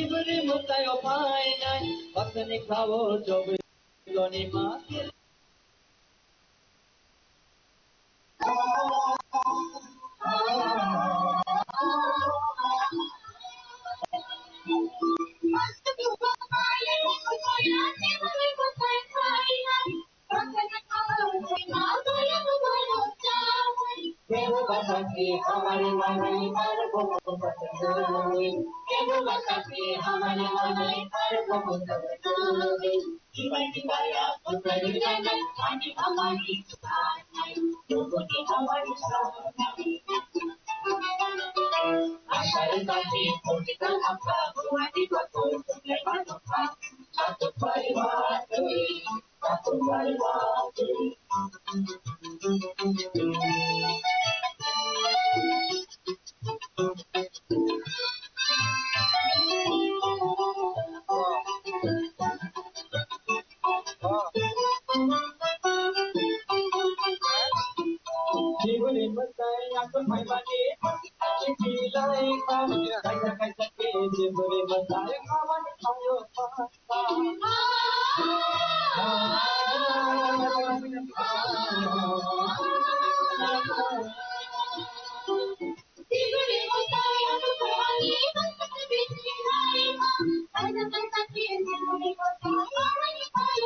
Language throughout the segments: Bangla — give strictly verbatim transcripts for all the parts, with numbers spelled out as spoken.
জীবনে মোতায় পায় নাই বাসনে খাবো জবে গনি মাকে हमारे मन पर बहुत हमारे मन पर बहुत जीवन दिवाया पुत्र जगत पानी हमारी लोगों हमारी आशा काफी छोटी का भगवानी को तो परिवार तो परिवार जीवनी बताया तो मैं बाटे चिल्लाए काम कैसा कैसा के जीवनी बताया कामन खायो जीवनी बताया तो पानी चिल्लाए काम कैसा कैसा के जीवनी बताया कामन खायो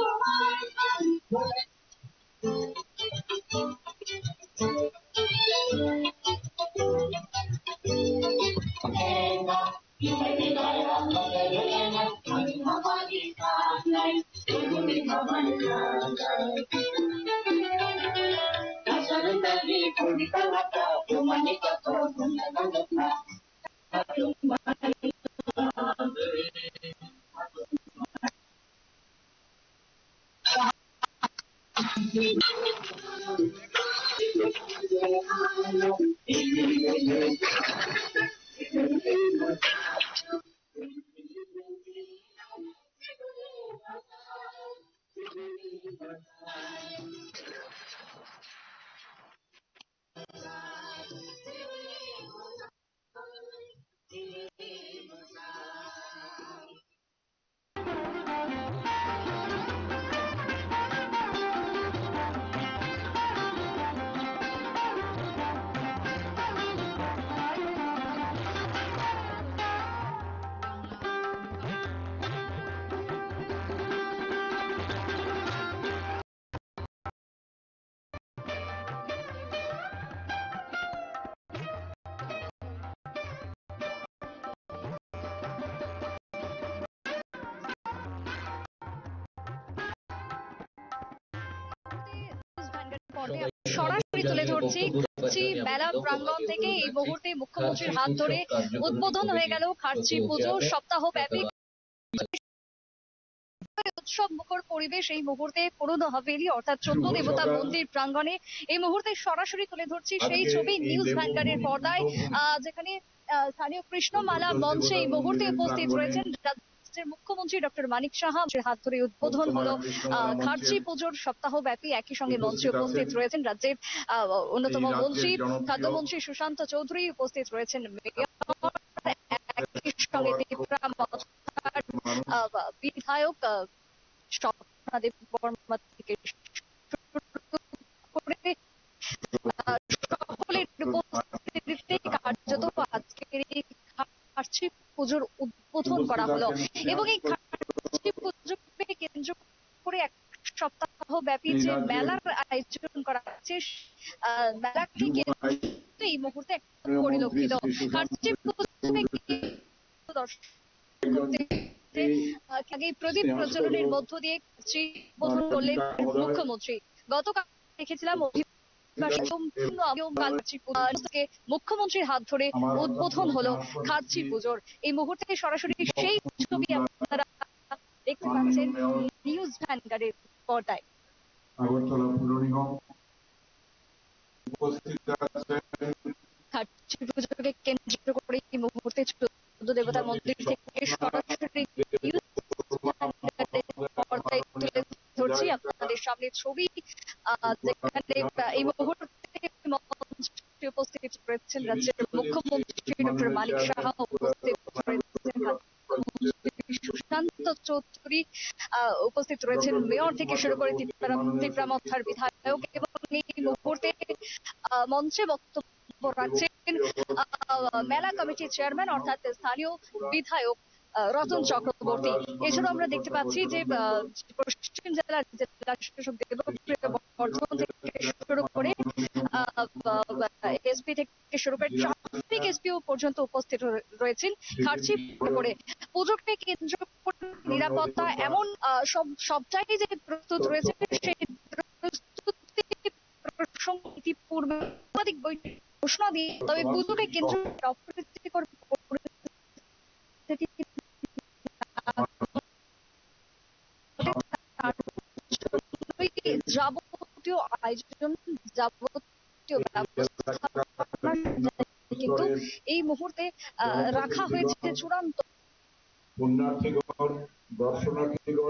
সরাসরি তুলে ধরছি খার্চি মেলা প্রাঙ্গণ থেকে। এই মুহূর্তে মুখ্যমন্ত্রীর হাত ধরে উদ্বোধন হয়ে গেল খার্চি পুজো সপ্তাহ ব্যাপী উৎসব মুখর পরিবেশ এই মুহূর্তে পুরনো হাভেলি অর্থাৎ চোদ্দ দেবতা মন্দির প্রাঙ্গণে। এই মুহূর্তে সরাসরি তুলে ধরছি সেই ছবি নিউজ ভ্যানগার্ডের পর্দায়, যেখানে স্থানীয় কৃষ্ণমালা মঞ্চে এই মুহূর্তে উপস্থিত রয়েছেন মুখ্যমন্ত্রী ডক্টর মানিক সাহা। হাত ধরে উদ্বোধন হলো খার্চি পুজোর সপ্তাহ ব্যাপী। একই সঙ্গে মঞ্চে উপস্থিত রয়েছেন রাজ্যের অন্যতম মন্ত্রী খাদ্যমন্ত্রী সুশান্ত চৌধুরী, উপস্থিত রয়েছেন একই সঙ্গে বিধায়ক স্বপ্নাদেব বর্মা থেকে সকলের উপস্থিতিতে কার্যত আজকের এই খার্চি পুজোর উদ্বোধন করা হলো। এবং এই খার্চি পুজোকে কেন্দ্র করে এক সপ্তাহ ব্যাপী যে মেলার আয়োজন করা হচ্ছে, মেলাটি কিন্তু এই মুহূর্তে পরিলক্ষিত। খার্চি আগে প্রদীপ প্রজ্বলনের মধ্য দিয়ে খার্চি উদ্বোধন করলেন মুখ্যমন্ত্রী। গতকাল দেখেছিলাম মুখ্যমন্ত্রীর হাত ধরে উদ্বোধন হলো খার্চি পুজোর। এই মুহূর্তে সরাসরি সেই ছবি আপনারা দেখতে পাচ্ছেন নিউজ ভ্যানগার্ডের পর্দায়। খার্চি পুজোকে কেন্দ্র করে এই মুহূর্তে চোদ্দ দেবতা মন্দির থেকে সরাসরি পর্দায় তুলে ধরছি আপনাদের সামনে ছবি, যেখানে এই মুহূর্তে মঞ্চে উপস্থিত রয়েছেন রাজ্যের মুখ্যমন্ত্রী ডক্টর মানিক সাহা, উপস্থিত রয়েছেন চৌধুরী উপস্থিত রয়েছেন, মেয়র থেকে শুরু করে তিপ্রামথার বিধায়ক, এবং এই মুহূর্তে মঞ্চে বক্তব্য রাখছেন মেলা কমিটির চেয়ারম্যান অর্থাৎ স্থানীয় বিধায়ক রতন চক্রবর্তী। এছাড়াও আমরা দেখতে পাচ্ছি যে পশ্চিম জেলার জেলা শাসক দেবপ্রিয় বর্ধমান থেকে শুরু করে এসপি থেকে শুরু করে ট্রাফিক এসপিও পর্যন্ত উপস্থিত রয়েছেন। খার্চি করে পুজোকে কেন্দ্র করে নিরাপত্তা এমন সব সবটাই যে প্রস্তুত রয়েছে, সেই প্রস্তুতি প্রসঙ্গে ইতিপূর্বে সাংবাদিক বৈঠক ঘোষণা দিয়ে, তবে পুজোকে কেন্দ্র অপ্রীতিকর যাবতীয় আয়োজন যাবতীয় ব্যবস্থা কিন্তু এই মুহূর্তে রাখা হয়েছে চূড়ান্ত। পুণ্যার্থীগণ, দর্শনার্থীগণ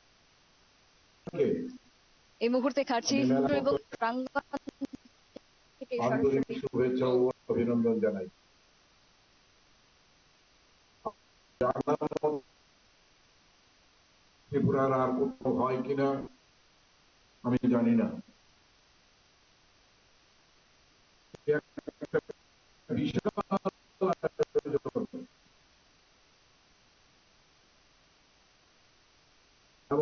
এই মুহূর্তে খার্চি এবং প্রাঙ্গণ থেকে আন্তরিক শুভেচ্ছা ও অভিনন্দন জানাই। ত্রিপুরার আর কোথাও হয় কিনা আমি জানি না, এবং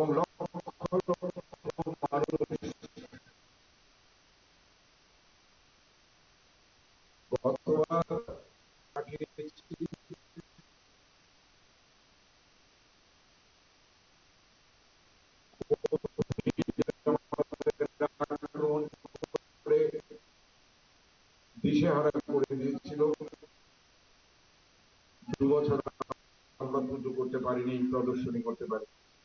গতবার দিশেহারা করে দিয়েছিল। দু বছর আমরা পুজো করতে পারিনি, প্রদর্শনী করতে পারি।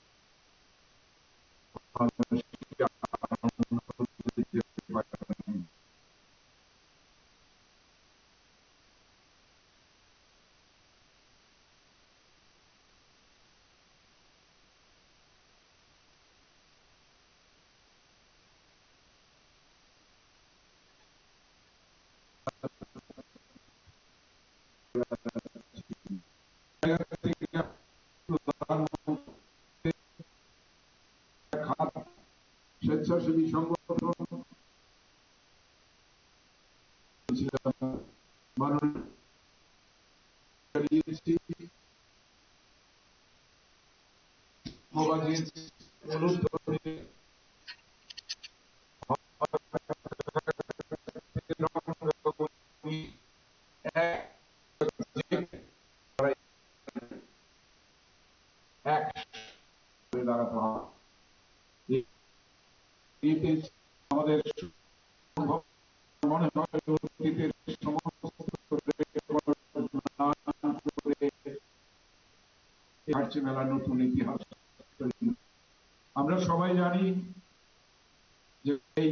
স্বেচ্ছাসেবী সংগঠন আমাদের মনে হয় অতীতের সমস্ত মেলার নতুন ইতিহাস। আমরা সবাই জানি যে এই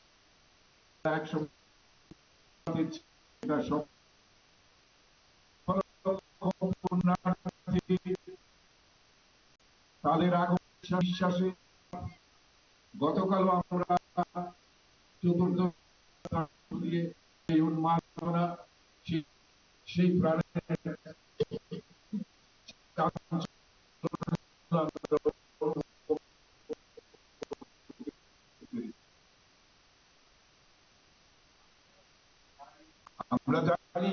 তাদের আগমন বিশ্বাসে গতকাল আমরা চতুর্থ দিয়ে এই উন্মাদনা সেই প্রাণের আমরা জানি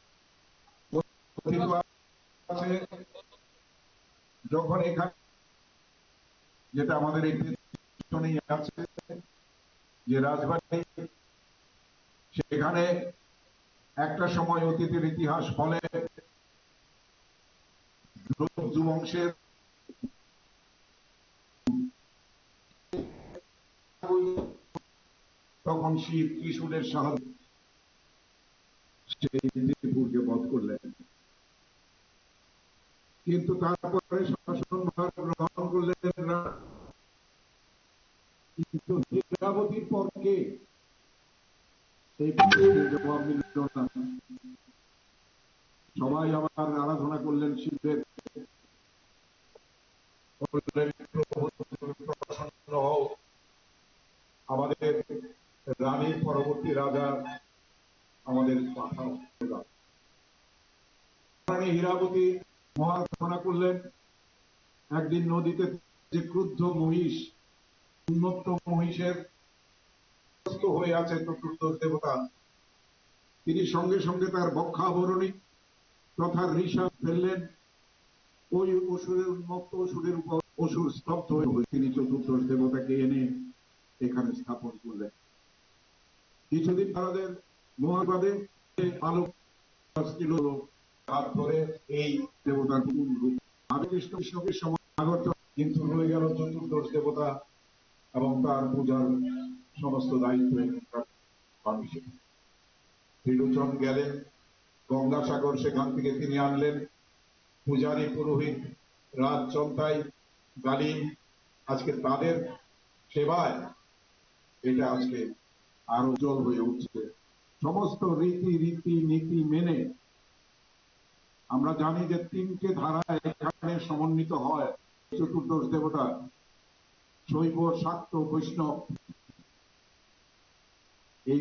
যখন এখানে যেটা আমাদের এই পিছনেই আছে যে রাজবাড়ী, সেখানে একটা সময় অতীতের ইতিহাস বলে যুবংশের তখন শিব ত্রিশূলের সাহায্যে সেই ত্রিপুরকে বধ করলেন, কিন্তু তারপরে শাসনভার গ্রহণ করলেন না। কিন্তু হীরাবতীর পর কে এই জবাব দিল না। সবাই আবার আরাধনা করলেন শিবের, প্রসন্ন হও, আমাদের রানীর পরবর্তী রাজা আমাদের পাঠাও। রানী হীরাবতী মহারাধনা করলেন একদিন নদীতে যে ক্রুদ্ধ মহিষ, উন্মত্ত মহিষের হয়ে আছে চতুর্দশ দেবতা, তিনি সঙ্গে সঙ্গে তার বক্ষাবরণী তথা ঋষা ফেললেন। ওই অসুরের উন্মত্ত অসুরের উপর অসুর স্তব্ধ হয়ে তিনি চতুর্দশ দেবতাকে এনে এখানে স্থাপন করলেন। কিছুদিন তাদের মহাবাদে আলোক হাত ধরে এই দেবতার পূর্ণ রূপ আগে কৃষ্ণ কৃষ্ণকে সময় আগত, কিন্তু রয়ে গেল চতুর্দশ দেবতা এবং তার পূজার সমস্ত দায়িত্ব মানুষের। ত্রিলোচন গেলেন গঙ্গাসাগর, সেখান থেকে তিনি আনলেন পূজারী পুরোহিত রাজ চন্তাই গালিম। আজকে তাদের সেবায় এটা আজকে আরো উজ্জ্বল হয়ে উঠছে। সমস্ত রীতি রীতি নীতি মেনে আমরা জানি যে তিনটে ধারা এখানে সমন্বিত হয় চতুর্দশ দেবতা, শৈব শাক্ত বৈষ্ণব। এই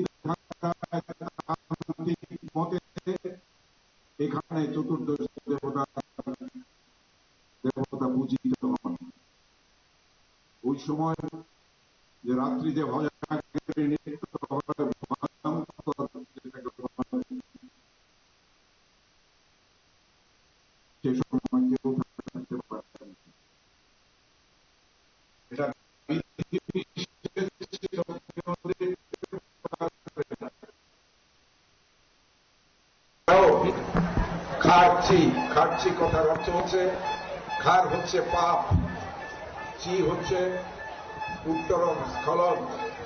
মতে এখানে চতুর্দশ দেবতা দেবতা পূজিত হন। ওই সময় যে রাত্রি যে ভজন সে সময় কেউ থাকতে পারতেন। এটা খারচি খারচি কথার অর্থ হচ্ছে, খার হচ্ছে পাপ, চি হচ্ছে উত্তরণ স্খলন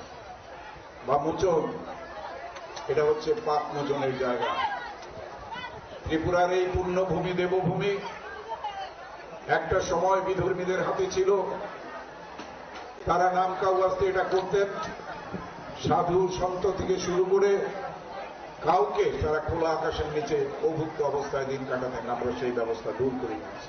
বা মোচন, এটা হচ্ছে পাপ মোচনের জায়গা। ত্রিপুরার এই পুণ্যভূমি দেবভূমি একটা সময় বিধর্মীদের হাতে ছিল। তারা নাম কাউয়াস্তে এটা করতেন। সাধু সন্ত থেকে শুরু করে কাউকে তারা খোলা আকাশের নিচে অভুক্ত অবস্থায় দিন কাটাতেন। আমরা সেই ব্যবস্থা দূর করে নিয়েছি,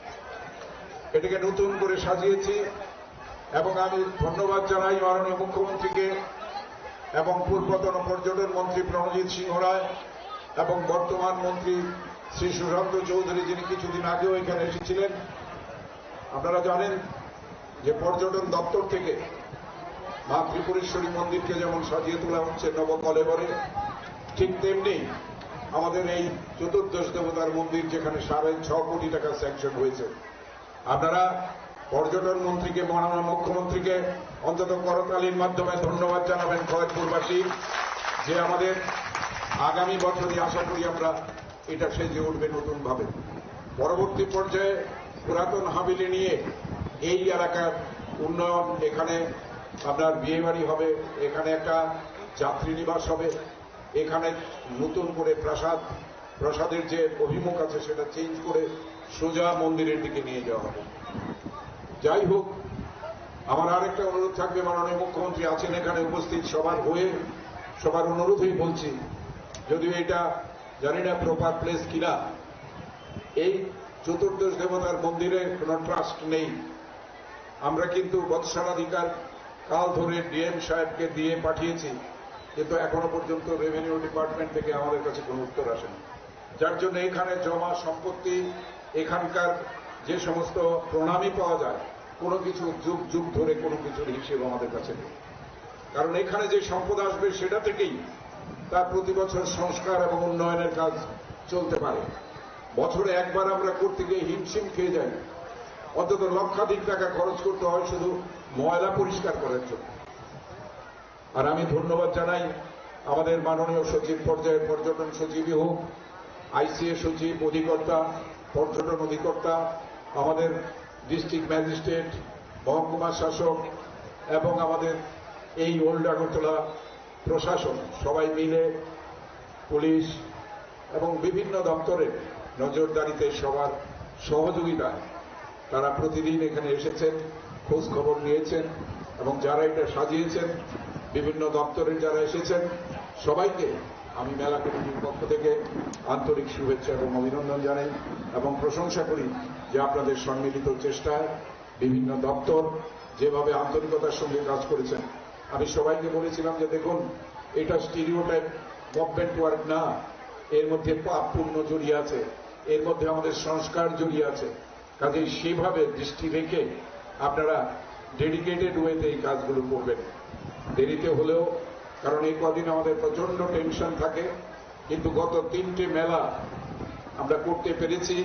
এটাকে নতুন করে সাজিয়েছি। এবং আমি ধন্যবাদ জানাই মাননীয় মুখ্যমন্ত্রীকে এবং পূর্বতন পর্যটন মন্ত্রী প্রণজিৎ সিংহ রায় এবং বর্তমান মন্ত্রী শ্রী সুশান্ত চৌধুরী, যিনি কিছুদিন আগেও এখানে এসেছিলেন। আপনারা জানেন যে পর্যটন দপ্তর থেকে মা ত্রিপুরেশ্বরী মন্দিরকে যেমন সাজিয়ে তোলা হচ্ছে নবকলেবরে, ঠিক তেমনি আমাদের এই চতুর্দশ দেবতার মন্দির, যেখানে সাড়ে ছ কোটি টাকা স্যাংশন হয়েছে। আপনারা পর্যটন মন্ত্রীকে, মাননীয় মুখ্যমন্ত্রীকে অন্তত করতালির মাধ্যমে ধন্যবাদ জানাবেন খড়গপুরবাসী, যে আমাদের আগামী বছরই আশা করি আমরা এটা সেজে উঠবে নতুন ভাবে। পরবর্তী পর্যায়ে পুরাতন হাবিলি নিয়ে এই এলাকার উন্নয়ন, এখানে আপনার বিয়ে বাড়ি হবে, এখানে একটা যাত্রী নিবাস হবে, এখানে নতুন করে প্রাসাদ, প্রাসাদের যে অভিমুখ আছে সেটা চেঞ্জ করে সোজা মন্দিরের দিকে নিয়ে যাওয়া হবে। যাই হোক, আমার আরেকটা অনুরোধ থাকবে, মাননীয় মুখ্যমন্ত্রী আছেন এখানে উপস্থিত, সবার হয়ে সবার অনুরোধেই বলছি, যদিও এটা জানি না প্রপার প্লেস কিনা, এই চতুর্দশ দেবতার মন্দিরে কোনো ট্রাস্ট নেই। আমরা কিন্তু বৎসরাধিকার কাল ধরে ডিএম সাহেবকে দিয়ে পাঠিয়েছি, কিন্তু এখনো পর্যন্ত রেভিনিউ ডিপার্টমেন্ট থেকে আমাদের কাছে কোনো উত্তর আসেনি। যার জন্য এখানে জমা সম্পত্তি, এখানকার যে সমস্ত প্রণামী পাওয়া যায়, কোনো কিছু যুগ যুগ ধরে কোনো কিছুর হিসেব আমাদের কাছে নেই। কারণ এখানে যে সম্পদ আসবে সেটা থেকেই তার প্রতি বছর সংস্কার এবং উন্নয়নের কাজ চলতে পারে। বছরে একবার আমরা করতে গিয়ে হিমশিম খেয়ে যাই, অন্তত লক্ষাধিক টাকা খরচ করতে হয় শুধু ময়লা পরিষ্কার করার জন্য। আর আমি ধন্যবাদ জানাই আমাদের মাননীয় সচিব পর্যায়ের পর্যটন সচিবই হোক, আইসিএ সচিব, অধিকর্তা, পর্যটন অধিকর্তা, আমাদের ডিস্ট্রিক্ট ম্যাজিস্ট্রেট, মহকুমা শাসক এবং আমাদের এই ওল্ড আগরতলা প্রশাসন, সবাই মিলে পুলিশ এবং বিভিন্ন দপ্তরের নজরদারিতে সবার সহযোগিতায় তারা প্রতিদিন এখানে এসেছেন, খোঁজ খবর নিয়েছেন এবং যারা এটা সাজিয়েছেন, বিভিন্ন দপ্তরের যারা এসেছেন, সবাইকে আমি মেলা কমিটির পক্ষ থেকে আন্তরিক শুভেচ্ছা এবং অভিনন্দন জানাই এবং প্রশংসা করি যে আপনাদের সম্মিলিত চেষ্টায় বিভিন্ন দপ্তর যেভাবে আন্তরিকতার সঙ্গে কাজ করেছেন। আমি সবাইকে বলেছিলাম যে দেখুন, এটা স্টিরিওটাইপ গভর্নমেন্ট ওয়ার্ক না, এর মধ্যে পাপ পুণ্য জড়িয়ে আছে, এর মধ্যে আমাদের সংস্কার জড়িয়ে আছে। কাজেই সেভাবে দৃষ্টি রেখে আপনারা ডেডিকেটেড ওয়েতে এই কাজগুলো করবেন। দেরিতে হলেও, কারণ এই কদিন আমাদের প্রচন্ড টেনশন থাকে, কিন্তু গত তিনটে মেলা আমরা করতে পেরেছি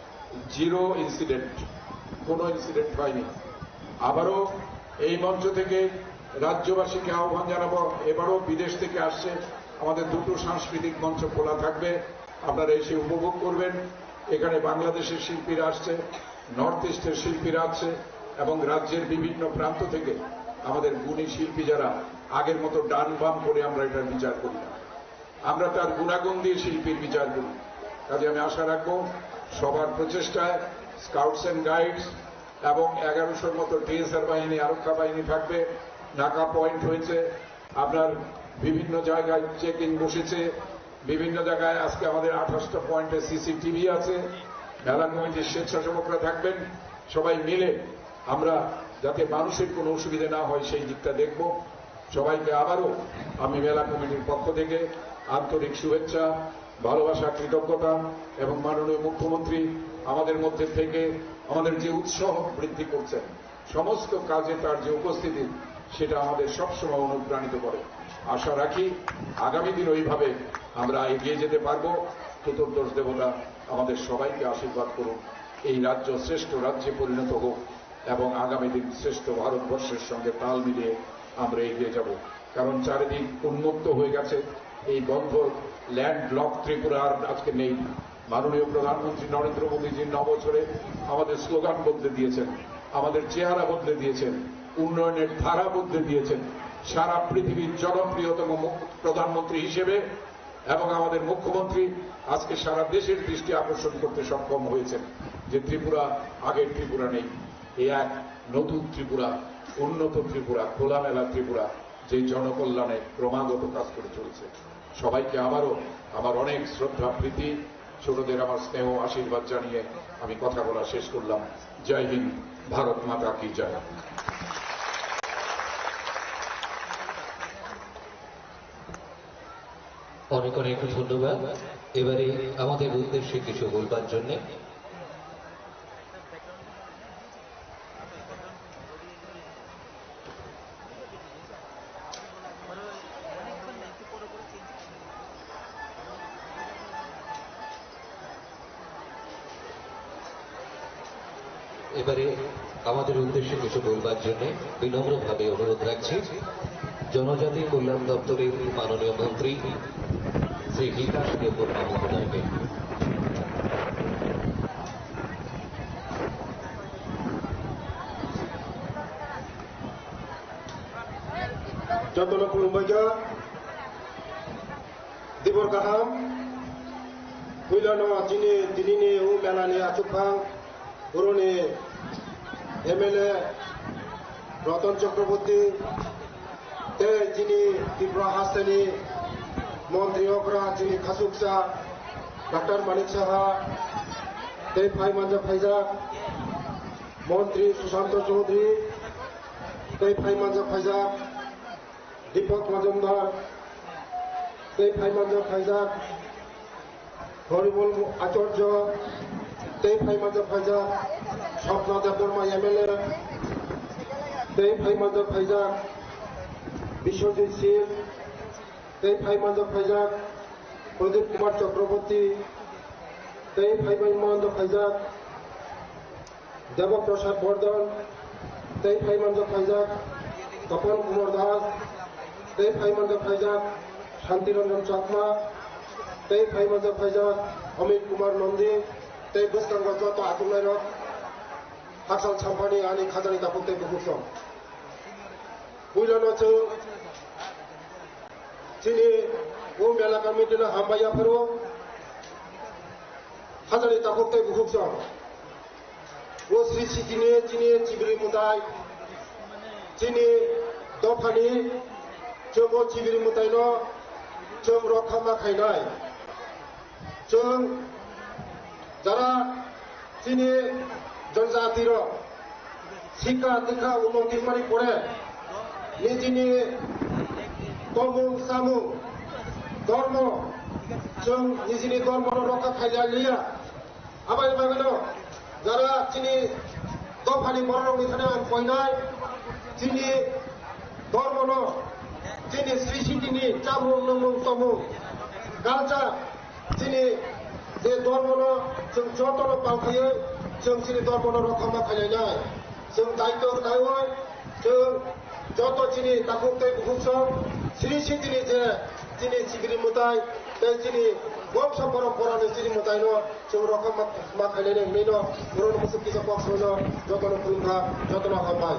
জিরো ইনসিডেন্ট, কোনো ইনসিডেন্ট হয়নি। আবারও এই মঞ্চ থেকে রাজ্যবাসীকে আহ্বান জানাবো, এবারও বিদেশ থেকে আসছে, আমাদের দুটো সাংস্কৃতিক মঞ্চ খোলা থাকবে, আপনারা এসে উপভোগ করবেন। এখানে বাংলাদেশের শিল্পীরা আসছে, নর্থ ইস্টের শিল্পীরা আছে, এবং রাজ্যের বিভিন্ন প্রান্ত থেকে আমাদের গুণী শিল্পী যারা, আগের মতো ডান বাম করে আমরা এটার বিচার করি না, আমরা তার গুণাগুণ দিয়ে শিল্পীর বিচার করি। কাজে আমি আশা রাখবো সবার প্রচেষ্টায় স্কাউটস অ্যান্ড গাইডস এবং এগারোশোর মতো টিএসআর বাহিনী, আরক্ষা বাহিনী থাকবে। নাকা পয়েন্ট হয়েছে, আপনার বিভিন্ন জায়গায় চেকিং বসেছে, বিভিন্ন জায়গায় আজকে আমাদের আঠাশটা পয়েন্টে সিসিটিভি আছে। মেলা কমিটির স্বেচ্ছাসেবকরা থাকবেন, সবাই মিলে আমরা যাতে মানুষের কোনো অসুবিধা না হয় সেই দিকটা দেখব। সবাইকে আবারও আমি মেলা কমিটির পক্ষ থেকে আন্তরিক শুভেচ্ছা, ভালোবাসা, কৃতজ্ঞতা, এবং মাননীয় মুখ্যমন্ত্রী আমাদের মধ্যে থেকে আমাদের যে উৎসাহ বৃদ্ধি করছেন, সমস্ত কাজে তার যে উপস্থিতি, সেটা আমাদের সবসময় অনুপ্রাণিত করে। আশা রাখি আগামী দিন ওইভাবে আমরা এগিয়ে যেতে পারব। চতুর্দশ দেবতা আমাদের সবাইকে আশীর্বাদ করুন, এই রাজ্য শ্রেষ্ঠ রাজ্যে পরিণত হোক এবং আগামী দিন শ্রেষ্ঠ ভারতবর্ষের সঙ্গে তাল মিলিয়ে আমরা এগিয়ে যাব। কারণ চারিদিক উন্মুক্ত হয়ে গেছে, এই বন্ধ ল্যান্ড লক ত্রিপুরা আর আজকে নেই। মাননীয় প্রধানমন্ত্রী নরেন্দ্র মোদীজির নবছরে আমাদের স্লোগান বদলে দিয়েছেন, আমাদের চেহারা বদলে দিয়েছেন, উন্নয়নের ধারা বদলে দিয়েছেন। সারা পৃথিবীর জনপ্রিয়তম প্রধানমন্ত্রী হিসেবে এবং আমাদের মুখ্যমন্ত্রী আজকে সারা দেশের দৃষ্টি আকর্ষণ করতে সক্ষম হয়েছেন যে ত্রিপুরা আগের ত্রিপুরা নেই, এই এক নতুন ত্রিপুরা, উন্নত ত্রিপুরা, খোলামেলা ত্রিপুরা, যে জনকল্যাণে ক্রমাগত কাজ করে চলেছে। সবাইকে আবারও আমার অনেক শ্রদ্ধা, প্রীতি, ছোটদের আমার স্নেহ আশীর্বাদ জানিয়ে আমি কথা বলা শেষ করলাম। জয় হিন্দ, ভারত মাতা কি জয়। অনেক অনেক ধন্যবাদ। এবারে আমাদের উদ্দেশ্যে কিছু বলবার জন্য এবারে আমাদের উদ্দেশ্যে কিছু বলবার জন্য বিনম্রভাবে অনুরোধ রাখছি জনজাতি কল্যাণ দপ্তরের মাননীয় মন্ত্রী শ্রী বিকাশ দেববর্মা মহোদয়কে। Jantolo Kulumbaja, Dibor Kaham, Wilano Jini, Dinini, U Melani Achupang, Uruni, M L A, Ratan Chakraborty, Te Jini, Tibra Hasani, Montri Okra, Jini Khasuksa, Doctor Manik Saha, Te Phai Manja Phaizak, Montri Susanto Chaudhary, Te Phai Manja Phaizak, दीपक मजुमदार, ते फाइमांजा फाइजाक, हरिबोल आचार्य, ते फाइमांजा फाइजाक, स्वप्ना देवबर्मा एमएलए, ते फाइमांजा फाइजाक, विश्वजीत सिंह, ते फाइमांजा फाइजाक, प्रदीप कुमार चक्रवर्ती, ते फाइमांजा फाइजाक, देवप्रसाद बर्धन, ते फाइमांजा फाइजाक, तपन कुमार दास, ते फाइमांजा फाइजाक, शांतिरंजन चाकमा, ते फाइमांजा फाइजाक, अमित कुमार नंदी, ते गोस्तांगा जतो आतुलायरक, हाकसाल छाम्पानी आनी खाजानी दापुक ते बुकुसम। बुइलानो च चिनी वो मेला कमिटिना हामबाया फरो खाजानी दापुक ते बुकुसम। वो श्री सिटिने चिनी चिबरी मुदाय चिनी दफानी जों चिबिरि मुतायनो जों रखामा खायनाय जों যারা চিনি জনজাতির শিক্ষা দীক্ষা উন্নতি মানে করে নিজেনি তমুং সামুং ধর্ম जों নিজেনি ধর্ম রক্ষা খাইলা লিয়া আবার বাগানো যারা চিনি দফানি মরণ এখানে কইনায় চিনি ধর্মন চিনি শ্রী সিটিনি চামু নমু তমু কালচার চিনি যে ধর্মन जों जतन पावखायो जों चिनि धर्मन रखमा खायनाय जों दायित्व दायवय जों जत चिनि दाखुंते बुहुसं श्री सिटिनि जे चिनि सिगिरि मुताय बे चिनि बंश परम्परानि चिनि मुतायनो जों रखमा मा खायनाय मेनो बरन मुसुकि पक्षनो जतन खुलुमगा जतन हामबाय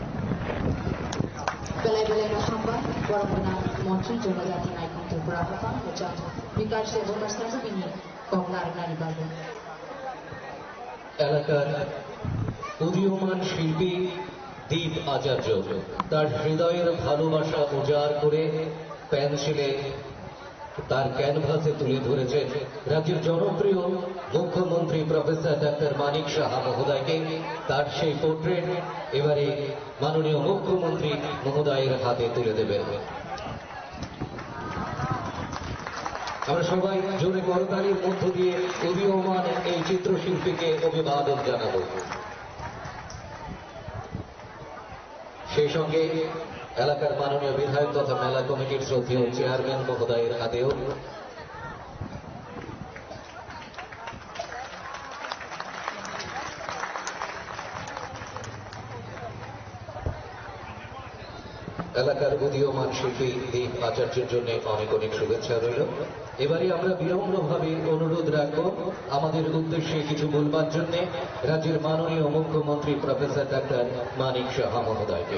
बेलाय-बेलाय हामबाय बरमना मन्त्री जनजाति नायकं त्रिपुरा हाफा मोजां বিকাশ এবং স্থাপনী কমলার নারী বাবু এলাকার উদীয়মান শিল্পী দীপ আচার্য তার হৃদয়ের ভালোবাসা উজাড় করে পেন্সিলে তার ক্যানভাসে তুলে ধরেছেন রাজ্যের জনপ্রিয় মুখ্যমন্ত্রী প্রফেসর ডাক্তার মানিক সাহা মহোদয়কে। তার সেই পোর্ট্রেট এবারে মাননীয় মুখ্যমন্ত্রী মহোদয়ের হাতে তুলে দেবেন। আমরা সবাই জোরে করতালির মধ্য দিয়ে উদীয়মান এই চিত্রশিল্পীকে অভিবাদন জানাব। সেই সঙ্গে এলাকার মাননীয় বিধায়ক তথা মেলা কমিটির শ্রদ্ধেয় চেয়ারম্যান মহোদয়ের হাতেও এলাকার উদীয়মান শিল্পী দীপ আচার্যের জন্য অনেক অনেক শুভেচ্ছা রইল। এবারে আমরা বিনম্রভাবে অনুরোধ রাখব আমাদের উদ্দেশ্যে কিছু বলবার জন্য রাজ্যের মাননীয় মুখ্যমন্ত্রী প্রফেসর ডাক্তার মানিক সাহা মহোদয়কে।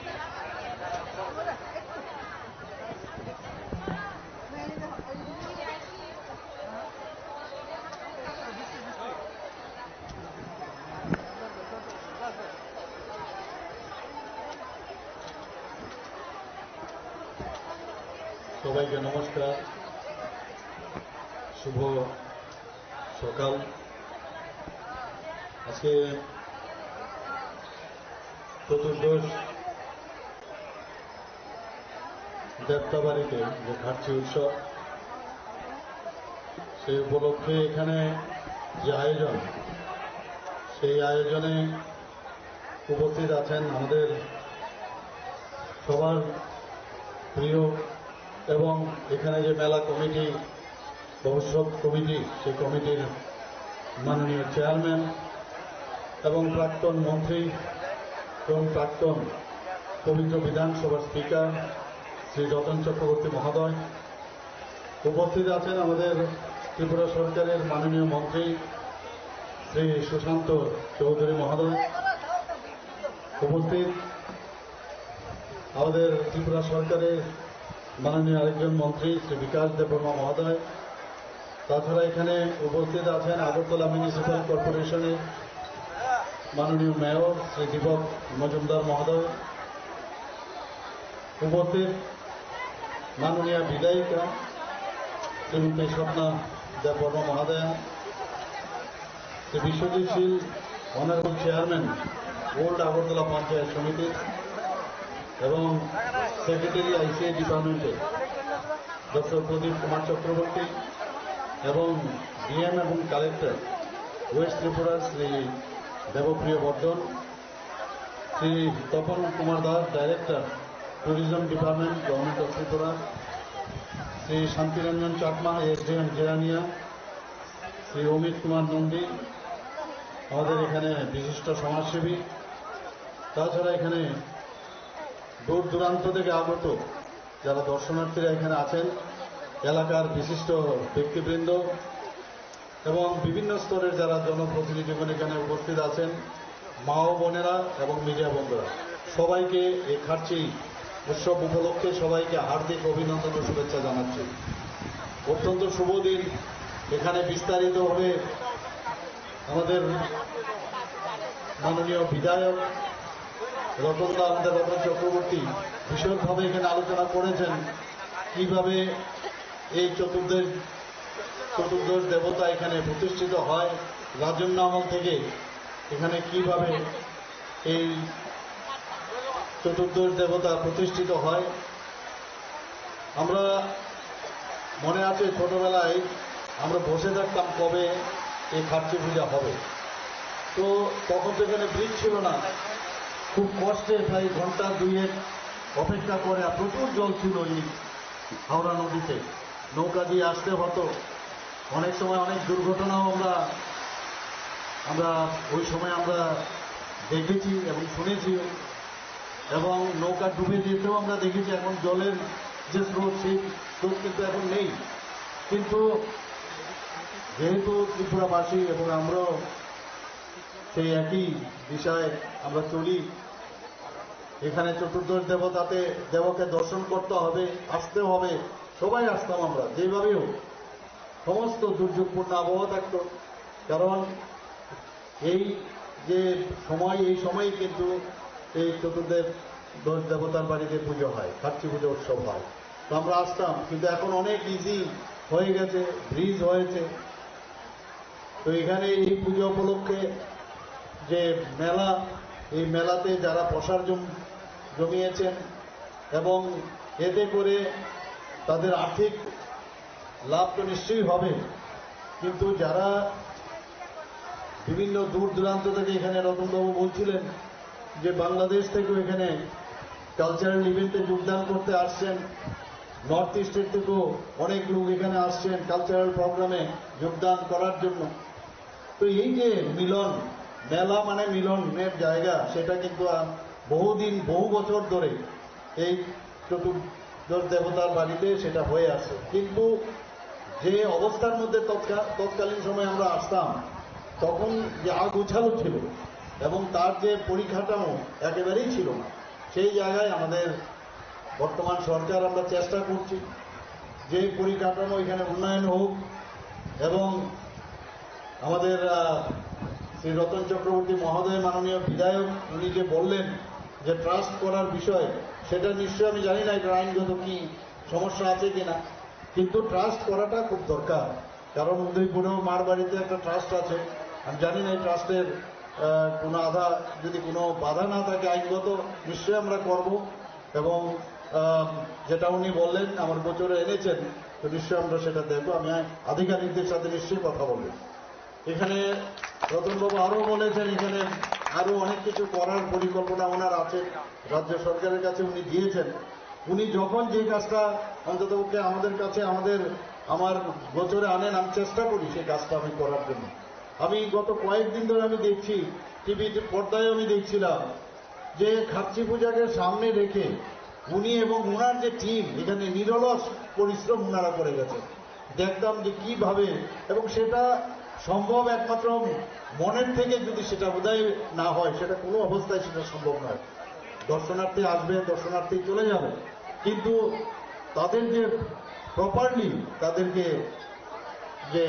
সবাইকে নমস্কার, শুভ সকাল। আজকে চতুর্দশ দেবতাবাড়িতে যে খার্চি উৎসব, সেই উপলক্ষে এখানে যে আয়োজন, সেই আয়োজনে উপস্থিত আছেন আমাদের সবার প্রিয় এবং এখানে যে মেলা কমিটি, ভবিষ্যৎ কমিটি, সেই কমিটির মাননীয় চেয়ারম্যান এবং প্রাক্তন মন্ত্রী এবং প্রাক্তন পবিত্র বিধানসভার স্পিকার শ্রী রতন চক্রবর্তী মহোদয়। উপস্থিত আছেন আমাদের ত্রিপুরা সরকারের মাননীয় মন্ত্রী শ্রী সুশান্ত চৌধুরী মহোদয়। উপস্থিত আমাদের ত্রিপুরা সরকারের মাননীয় আরেকজন মন্ত্রী শ্রী বিকাশ দেববর্মা মহোদয়। তাছাড়া এখানে উপস্থিত আছেন আগরতলা মিউনিসিপ্যাল কর্পোরেশনের মাননীয় মেয়র শ্রী দীপক মজুমদার মহোদয়। উপস্থিত মাননীয় বিধায়িকা শ্রীমতী স্বপ্না দেববর্মা মহোদয়া, Shri Biswajit Sil honourable chairman old Agartala panchayat samiti এবং সেক্রেটারি আইসিআই ডিপার্টমেন্টে ডক্টর প্রদীপ কুমার চক্রবর্তী এবং ডিএম এবং কালেক্টর ওয়েস্ট ত্রিপুরার Shri Debapriya Bardhan, Shri Tapan Kumar Das director tourism department government of Tripura, Shri Shantiranjan Chakma SDM Jirania, Shri Amit Kumar Nandi আমাদের এখানে বিশিষ্ট সমাজসেবী। তাছাড়া এখানে দূর দূরান্ত থেকে আগত যারা দর্শনার্থীরা এখানে আছেন, এলাকার বিশিষ্ট ব্যক্তিবৃন্দ এবং বিভিন্ন স্তরের যারা জনপ্রতিনিধিগণ এখানে উপস্থিত আছেন, মা ও বোনেরা এবং মিডিয়া বন্ধুরা, সবাইকে এই খার্চি উৎসব উপলক্ষে সবাইকে হার্দিক অভিনন্দন ও শুভেচ্ছা জানাচ্ছি। অত্যন্ত শুভ দিন। এখানে বিস্তারিতভাবে আমাদের মাননীয় বিধায়ক রতনদা, আমাদের রতন চক্রবর্তী বিশদভাবে এখানে আলোচনা করেছেন কিভাবে এই চতুর্দশ চতুর্দশ দেবতা এখানে প্রতিষ্ঠিত হয়, রাজন্য আমল থেকে এখানে কিভাবে এই চতুর্দশ দেবতা প্রতিষ্ঠিত হয়। আমরা মনে আছে ছোটবেলায় আমরা বসে থাকতাম কবে এই খার্চি পূজা হবে, তো তখন তো এখানে ব্রিজ ছিল না, খুব কষ্টে প্রায় ঘন্টা দুয়েক অপেক্ষা করে, আর প্রচুর জল ছিল এই হাওড়া নদীতে, নৌকা দিয়ে আসতে হতো। অনেক সময় অনেক দুর্ঘটনাও আমরা আমরা ওই সময় আমরা দেখেছি এবং শুনেছি, এবং নৌকা ডুবে যেতেও আমরা দেখেছি। এখন জলের যে স্রোত, সেই স্রোত কিন্তু এখন নেই। কিন্তু যেহেতু ত্রিপুরাবাসী এবং আমরাও সেই একই বিষয়ে আমরা চলি, এখানে চতুর্দশ দেবতাতে দেবকে দর্শন করতে হবে, আসতে হবে, সবাই আসতাম আমরা যেভাবেও। সমস্ত দুর্যোগপূর্ণ আবহাওয়া থাকত, কারণ এই যে সময়, এই সময় কিন্তু এই চতুর্দেব দশ দেবতার বাড়িতে পুজো হয়, খার্চি পুজো উৎসব হয়। তো আমরা আসতাম, কিন্তু এখন অনেক ইজি হয়ে গেছে, ব্রিজ হয়েছে। তো এখানে এই পুজো উপলক্ষে যে মেলা, এই মেলাতে যারা প্রসার জমিয়েছেন এবং এতে করে তাদের আর্থিক লাভ তো নিশ্চয়ই হবে, কিন্তু যারা বিভিন্ন দূর দূরান্ত থেকে, এখানে রতনবাবু বলছিলেন যে বাংলাদেশ থেকেও এখানে কালচারাল ইভেন্টে যোগদান করতে আসছেন, নর্থ ইস্টের থেকেও অনেক লোক এখানে আসছেন কালচারাল প্রোগ্রামে যোগদান করার জন্য। তো এই যে মিলন, মেলা মানে মিলনের জায়গা, সেটা কিন্তু বহুদিন, বহু বছর ধরে এই চতুর্দশ দেবতার বাড়িতে সেটা হয়ে আসে। কিন্তু যে অবস্থার মধ্যে তৎকালীন সময় আমরা আসতাম, তখন যে আগোছালো ছিল এবং তার যে পরিকাঠামো একেবারেই ছিল না, সেই জায়গায় আমাদের বর্তমান সরকার আমরা চেষ্টা করছি যে পরিকাঠামো এখানে উন্নয়ন হোক, এবং আমাদের শ্রী রতন চক্রবর্তী মহোদয়, মাননীয় বিধায়ক, উনি যে বললেন যে ট্রাস্ট করার বিষয়, সেটা নিশ্চয়ই আমি জানি না এটা আইনগত কি সমস্যা আছে কিনা, কিন্তু ট্রাস্ট করাটা খুব দরকার। কারণ উদয়পুরেও মার বাড়িতে একটা ট্রাস্ট আছে, আমি জানি না এই ট্রাস্টের কোনো আধা যদি কোনো বাধা না থাকে আইনগত, নিশ্চয়ই আমরা করব। এবং যেটা উনি বললেন আমার গোচরে এনেছেন, তো নিশ্চয়ই আমরা সেটা দেখবো। আমি আধিকারিকদের সাথে নিশ্চয়ই কথা বলবো। এখানে রতনবাবু আরও বলেছেন এখানে আরও অনেক কিছু করার পরিকল্পনা ওনার আছে, রাজ্য সরকারের কাছে উনি দিয়েছেন। উনি যখন যে কাজটা অন্ততপক্ষে আমাদের কাছে, আমাদের আমার গোচরে আনেন, আমি চেষ্টা করি সেই কাজটা আমি করার জন্য। আমি গত কয়েকদিন ধরে আমি দেখছি, টিভিতে পর্দায় আমি দেখছিলাম যে খার্চি পূজাকে সামনে রেখে উনি এবং ওনার যে টিম এখানে নিরলস পরিশ্রম ওনারা করে গেছেন। দেখতাম যে কিভাবে, এবং সেটা সম্ভব একমাত্র মনের থেকে যদি সেটা বোধহয় না হয়, সেটা কোনো অবস্থায় সেটা সম্ভব নয়। দর্শনার্থী আসবে, দর্শনার্থী চলে যাবে, কিন্তু তাদের যে প্রপারলি তাদেরকে যে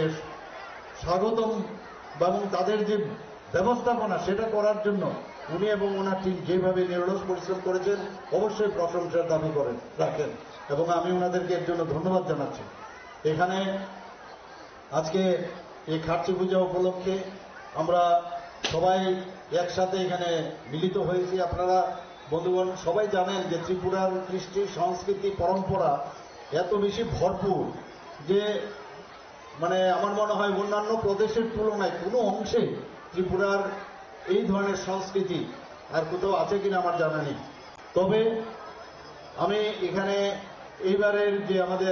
স্বাগতম এবং তাদের যে ব্যবস্থাপনা, সেটা করার জন্য উনি এবং ওনার টিম যেভাবে নিরলস পরিশ্রম করেছেন, অবশ্যই প্রশংসার দাবি করেন রাখেন, এবং আমি ওনাদেরকে এর জন্য ধন্যবাদ জানাচ্ছি। এখানে আজকে এই খার্চি পূজা উপলক্ষে আমরা সবাই একসাথে এখানে মিলিত হয়েছি। আপনারা বন্ধুগণ সবাই জানেন যে ত্রিপুরার কৃষ্টি, সংস্কৃতি, পরম্পরা এত বেশি ভরপুর যে মানে আমার মনে হয় অন্যান্য প্রদেশের তুলনায় কোনো অংশে ত্রিপুরার এই ধরনের সংস্কৃতি আর কোথাও আছে কিনা আমার জানা নেই। তবে আমি এখানে এইবারের যে আমাদের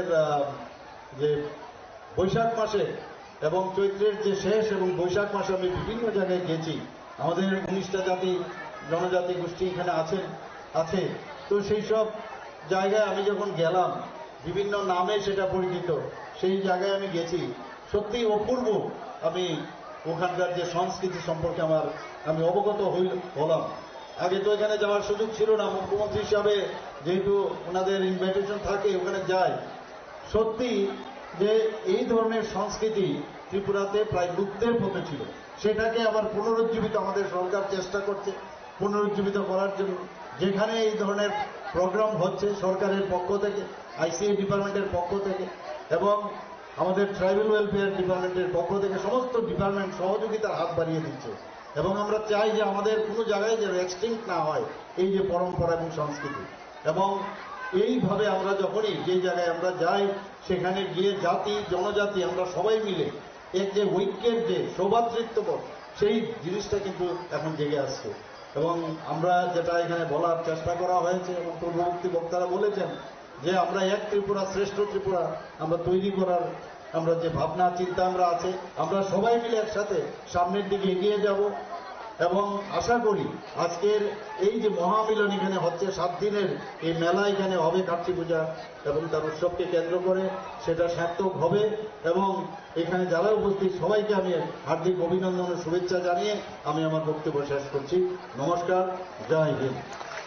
যে বৈশাখ মাসে এবং চৈত্রের যে শেষ এবং বৈশাখ মাসে আমি বিভিন্ন জায়গায় গেছি। আমাদের উনিশটা জাতি জনজাতি গোষ্ঠী এখানে আছেন আছে তো সেই সব জায়গায় আমি যখন গেলাম, বিভিন্ন নামে সেটা পরিচিত, সেই জায়গায় আমি গেছি। সত্যি অপূর্ব আমি ওখানকার যে সংস্কৃতি সম্পর্কে আমার আমি অবগত হলাম। আগে তো এখানে যাওয়ার সুযোগ ছিল না, মুখ্যমন্ত্রী হিসাবে যেহেতু ওনাদের ইনভাইটেশন থাকে ওখানে যায়। সত্যি যে এই ধরনের সংস্কৃতি ত্রিপুরাতে প্রায় লুপ্তের পথে ছিল, সেটাকে আবার পুনরুজ্জীবিত আমাদের সরকার চেষ্টা করছে পুনরুজ্জীবিত করার জন্য। যেখানে এই ধরনের প্রোগ্রাম হচ্ছে সরকারের পক্ষ থেকে, আইসিএ ডিপার্টমেন্টের পক্ষ থেকে এবং আমাদের ট্রাইবাল ওয়েলফেয়ার ডিপার্টমেন্টের পক্ষ থেকে সমস্ত ডিপার্টমেন্ট সহযোগিতার হাত বাড়িয়ে দিচ্ছে। এবং আমরা চাই যে আমাদের কোনো জায়গায় যেন এক্সটিংক্ট না হয় এই যে পরম্পরা এবং সংস্কৃতি। এবং এইভাবে আমরা যখনই যে জায়গায় আমরা যাই, সেখানে গিয়ে জাতি জনজাতি আমরা সবাই মিলে এক যে ঐক্যের যে সৌভাতৃত্ববোধ, সেই জিনিসটা কিন্তু এখন জেগে আসছে। এবং আমরা যেটা এখানে বলার চেষ্টা করা হয়েছে এবং পূর্ববর্তী বক্তারা বলেছেন যে আমরা এক ত্রিপুরা শ্রেষ্ঠ ত্রিপুরা আমরা তৈরি করার আমরা যে ভাবনা চিন্তা আমরা আছে, আমরা সবাই মিলে একসাথে সামনের দিকে এগিয়ে যাব। এবং আশা করি আজকের এই যে মহামিলন এখানে হচ্ছে, সাত দিনের এই মেলা এখানে হবে কার্তিক পূজা এবং তার উৎসবকে কেন্দ্র করে, সেটা সার্থক হবে। এবং এখানে যারা উপস্থিত সবাইকে আমি হার্দিক অভিনন্দন ও শুভেচ্ছা জানিয়ে আমি আমার বক্তব্য শেষ করছি। নমস্কার, জয় হিন্দ।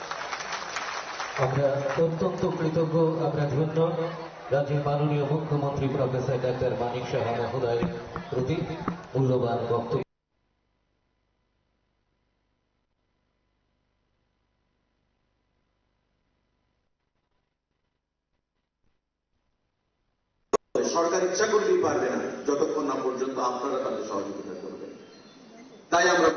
আমরা অত্যন্ত কৃতজ্ঞ, আমরা ধন্য রাজ্যের মাননীয় মুখ্যমন্ত্রী প্রফেসর ডাক্তার মানিক সাহা মহোদয়ের প্রতি মূল্যবান বক্তব্য। সরকার ইচ্ছা করতেই পারবে না যতক্ষণ না পর্যন্ত আপনারা তাদের সহযোগিতা করবেন। তাই আমরা